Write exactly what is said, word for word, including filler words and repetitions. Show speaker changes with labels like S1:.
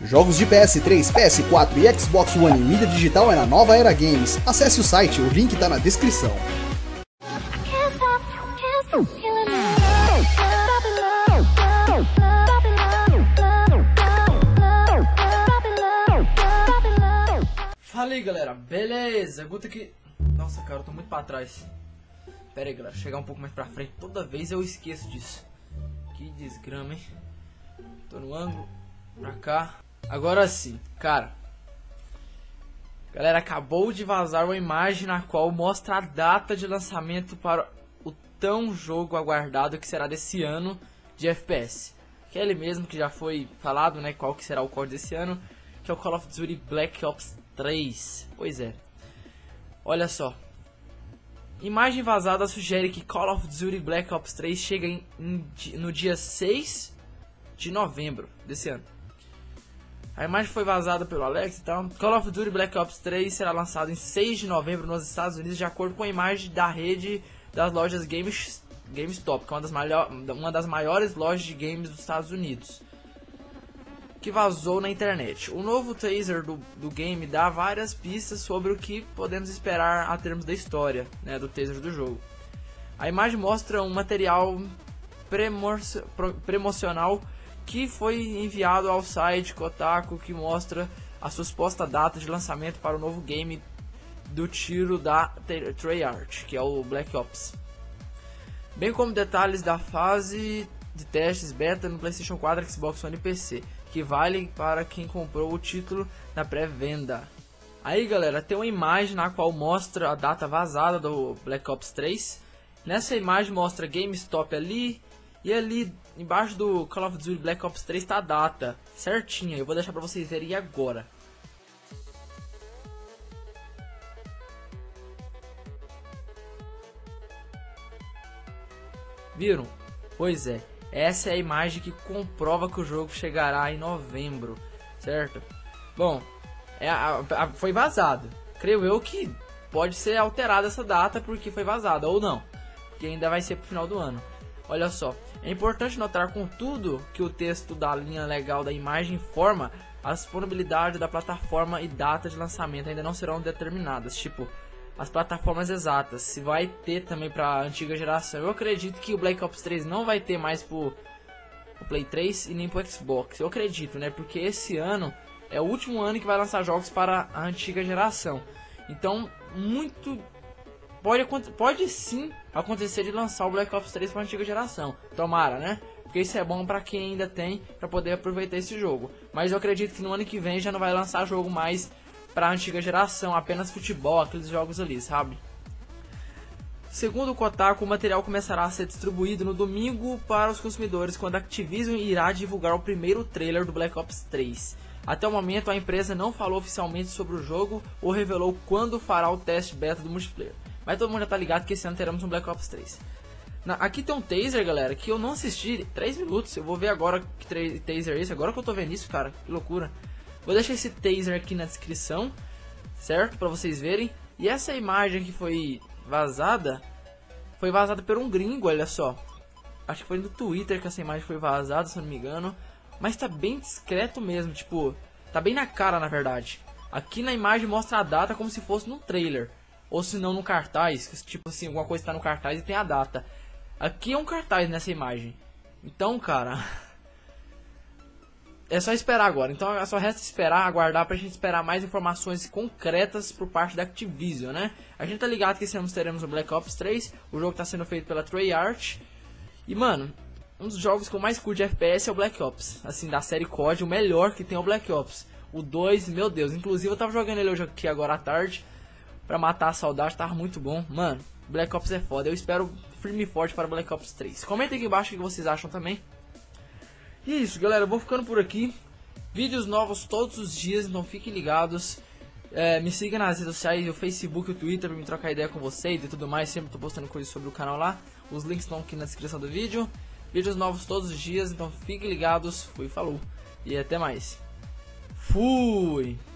S1: Jogos de P S três, P S quatro e Xbox One em mídia digital é na Nova Era Games. Acesse o site, o link tá na descrição.
S2: Fala aí galera, beleza? Guto aqui. Nossa cara, eu tô muito pra trás. Pera aí galera, chegar um pouco mais pra frente. Toda vez eu esqueço disso. Que desgrama, hein? Tô no ângulo, pra cá. Agora sim, cara. Galera, acabou de vazar uma imagem na qual mostra a data de lançamento para o tão jogo aguardado que será desse ano de F P S. Que é ele mesmo que já foi falado, né? Qual que será o código desse ano, que é o Call of Duty Black Ops três. Pois é. Olha só. Imagem vazada sugere que Call of Duty Black Ops três chega em, em, no dia seis de novembro desse ano. A imagem foi vazada pelo Alex e tal. Call of Duty Black Ops três será lançado em seis de novembro nos Estados Unidos, de acordo com a imagem da rede das lojas Games, GameStop, que é uma das, maior, uma das maiores lojas de games dos Estados Unidos, que vazou na internet. O novo teaser do, do game dá várias pistas sobre o que podemos esperar a termos da história, né, do teaser do jogo. A imagem mostra um material promocional que foi enviado ao site Kotaku, que mostra a sua suposta data de lançamento para o novo game do tiro da Treyarch, que é o Black Ops, bem como detalhes da fase de testes beta no PlayStation quatro, Xbox One e P C, que valem para quem comprou o título na pré-venda. Aí galera, tem uma imagem na qual mostra a data vazada do Black Ops três. Nessa imagem mostra GameStop ali, e ali embaixo do Call of Duty Black Ops três está a data certinha. Eu vou deixar para vocês verem agora. Viram? Pois é. Essa é a imagem que comprova que o jogo chegará em novembro, certo? Bom, é a, a, foi vazado. Creio eu que pode ser alterada essa data porque foi vazada, ou não, porque ainda vai ser pro final do ano. Olha só, é importante notar contudo que o texto da linha legal da imagem informa a disponibilidade da plataforma e data de lançamento ainda não serão determinadas, tipo as plataformas exatas, se vai ter também para a antiga geração. Eu acredito que o Black Ops três não vai ter mais pro, pro Play três e nem pro Xbox. Eu acredito, né? Porque esse ano é o último ano que vai lançar jogos para a antiga geração. Então, muito pode pode sim acontecer de lançar o Black Ops três para a antiga geração. Tomara, né? Porque isso é bom para quem ainda tem, para poder aproveitar esse jogo. Mas eu acredito que no ano que vem já não vai lançar jogo mais para a antiga geração, apenas futebol, aqueles jogos ali, sabe? Segundo o Kotaku, o material começará a ser distribuído no domingo para os consumidores, quando a Activision irá divulgar o primeiro trailer do Black Ops três. Até o momento, a empresa não falou oficialmente sobre o jogo ou revelou quando fará o teste beta do multiplayer. Mas todo mundo já tá ligado que esse ano teremos um Black Ops três. Na, aqui tem um taser, galera, que eu não assisti, três minutos, eu vou ver agora que taser é esse, agora que eu tô vendo isso, cara, que loucura. Vou deixar esse taser aqui na descrição, certo? Pra vocês verem. E essa imagem que foi vazada, foi vazada por um gringo, olha só. Acho que foi no Twitter que essa imagem foi vazada, se eu não me engano. Mas tá bem discreto mesmo, tipo, tá bem na cara na verdade. Aqui na imagem mostra a data como se fosse num trailer. Ou se não no cartaz, tipo assim, alguma coisa tá no cartaz e tem a data. Aqui é um cartaz nessa imagem. Então, cara... é só esperar agora, então é só resta esperar, aguardar pra gente esperar mais informações concretas por parte da Activision, né? A gente tá ligado que esse ano teremos o Black Ops três, o jogo tá sendo feito pela Treyarch. E mano, um dos jogos que eu mais curto de F P S é o Black Ops, assim, da série C O D, o melhor que tem é o Black Ops. O dois, meu Deus, inclusive eu tava jogando ele hoje aqui agora à tarde, pra matar a saudade, tava muito bom. Mano, Black Ops é foda, eu espero firme e forte para o Black Ops três. Comentem aqui embaixo o que vocês acham também. E é isso, galera, eu vou ficando por aqui. Vídeos novos todos os dias, então fiquem ligados. É, me siga nas redes sociais, o Facebook e o Twitter, pra me trocar ideia com vocês e tudo mais. Sempre tô postando coisas sobre o canal lá. Os links estão aqui na descrição do vídeo. Vídeos novos todos os dias, então fiquem ligados. Fui, falou. E até mais. Fui!